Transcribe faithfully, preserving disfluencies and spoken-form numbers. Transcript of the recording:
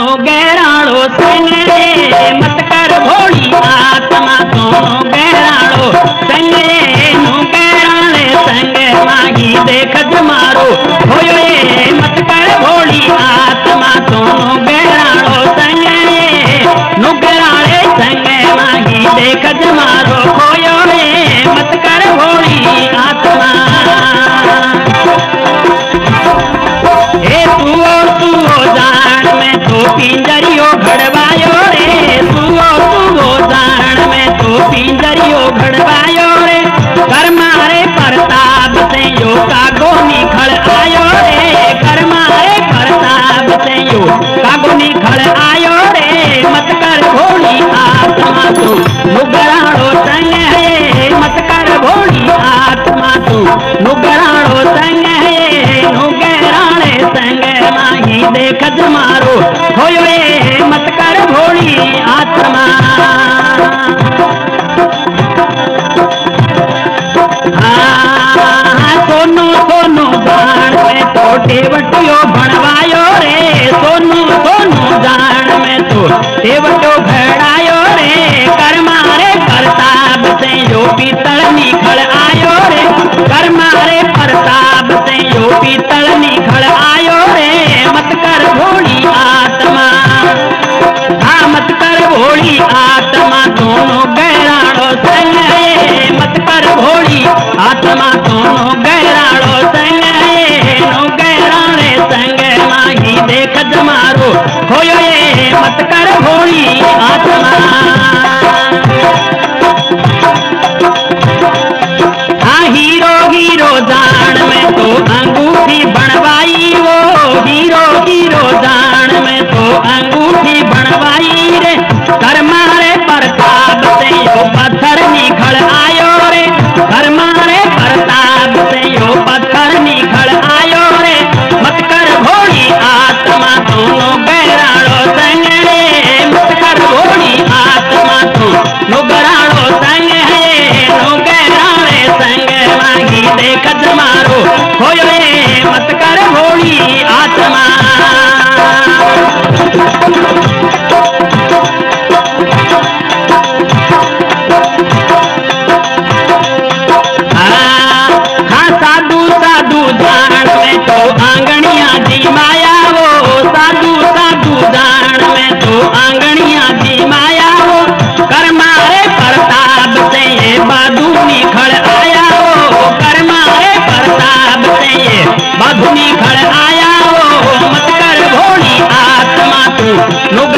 गहराड़ो संग रे मत कर भोली आत्मा दोनों गहराड़ो संग रे नो गहराड़े संग मागी देखत मारो होयो ये मत कर भोली आत्मा दोनों गहराड़ो संग रे नो गहराड़े संग मागी देखत मारो होयो ये मत कर भोली आत्मा ए तू तू जान में तो पिंजरियो घड़वायो रे तू तू जान में तो पिंजरियो घड़वायो रे कर मारे प्रताप से यो कागो निखड़ आयो रे कर मारे प्रताप से यो कागो निखड़ आयो रे मत कर भोली आत्मा तू नुगराड़ो संग है मत कर भोली आत्मा तू नुगराड़ो संग है नुगराड़े संग माही देखत मारो होयो ये मत कर भोली आत्मा हाँ सोनो सोनो जान में तो टेवटियो भणवायो रे सोनो सोनो जान में तो टेवटियो भड़ायो रे कर मारे प्रताप से यो पीतल निखड़ आयो रे कर मारे प्रताप से यो पीतल निखड़ आयो रे मत कर भोली आत्मा हाँ मत कर भोली आत्मा दोनों गहराड़ो संग है मत कर भोली आत्मा दोनों गहराड़ो संग है नो गहराड़े संग माही देखत मारो खोयो ये मत कर भोली आत्मा हाँ हीरो हीरो जान में तो अंगूठी बनवाई वो हीरो हीरो जान में तो अंगूठी बनवाई रे कर मारे प्रताप से यो पत्थर निखड़ आयो रे कर मारे प्रताप से यो पत्थर निखड़ आयो रे मत कर भोली आत्मा दोनों गहराड़ो संग रे मत कर भोली आत्मा तू नुगराड़ो संग है नो गहराड़े संग माही देखत मारो होयो ये मत कर भोली आत्मा हाँ साधु साधु जान में तो आंगनिया जी माया वो साधु साधु जान में तो आंगनिया जी माया वो कर मारे प्रताप से ये बाधु निखड़ आया वो कर मारे प्रताप से ये बाधु निखड़ आया वो मत कर भोली आत्मा तू